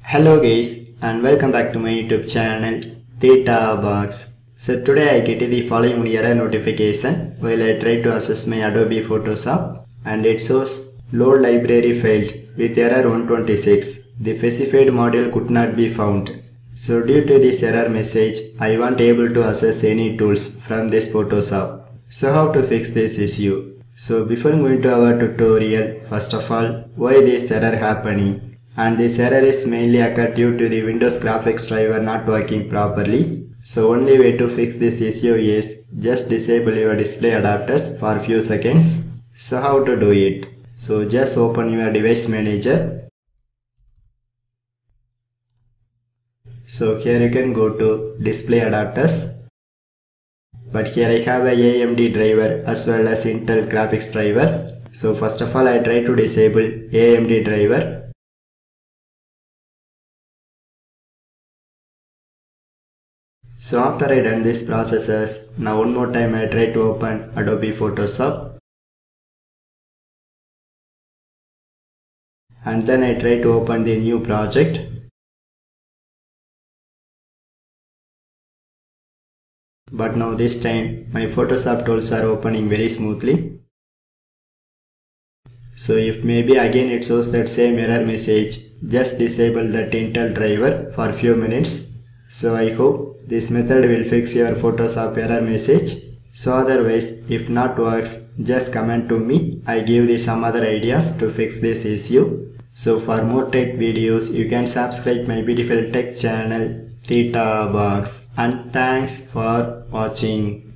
Hello guys and welcome back to my YouTube channel Theta Box. So today I get the following error notification while I try to access my Adobe Photoshop and it shows load library failed with error 126. The specified module could not be found. So due to this error message, I won't able to access any tools from this Photoshop. So how to fix this issue? So before going to our tutorial, first of all, why this error happening? And this error is mainly occurred due to the Windows graphics driver not working properly. So only way to fix this issue is just disable your display adapters for a few seconds. So how to do it? So just open your device manager. So here you can go to display adapters. But here I have a AMD driver as well as Intel graphics driver. So first of all I try to disable AMD driver. So after I done these processes, now one more time I try to open Adobe Photoshop. And then I try to open the new project. But now this time my Photoshop tools are opening very smoothly. So if maybe again it shows that same error message, just disable that Intel driver for a few minutes. So I hope this method will fix your Photoshop error message. So otherwise, if not works, just comment to me. I give you some other ideas to fix this issue. So for more tech videos, you can subscribe my beautiful tech channel Theta Box. And thanks for watching.